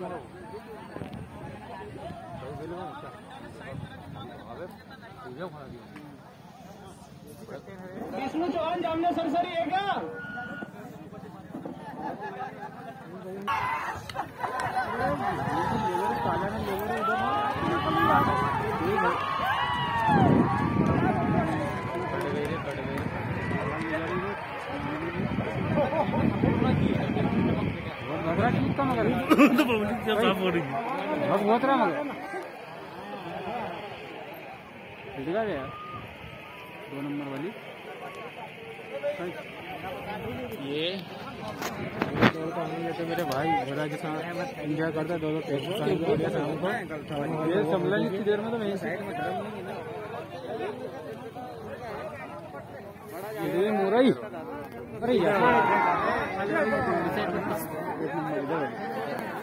विष्णु चौहान जामने सरसरी है क्या? बहुत रहा मगर दिखा गया 2 नंबर वाली ये तो मेरे भाई भरा के साथ एंजॉय करता है। 2-2 पैसे शाम को ये समझा नहीं इतनी देर में तो नहीं ये मुरई। अरे यार